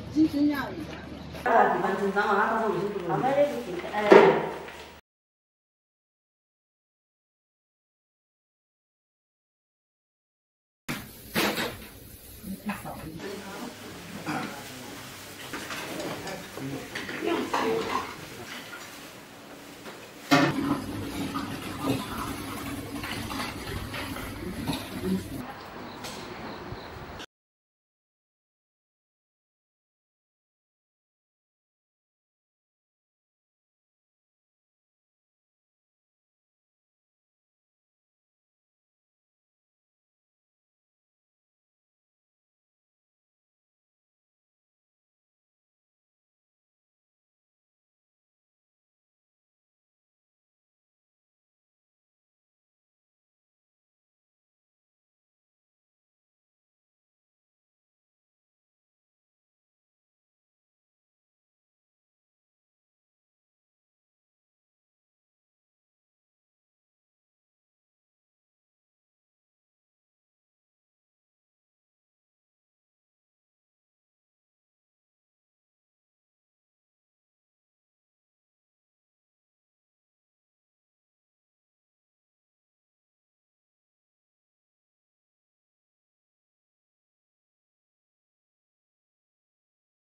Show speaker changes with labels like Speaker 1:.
Speaker 1: 几斤呀？
Speaker 2: 啊，地方正常啊，他说为什么不能？买的不进，哎。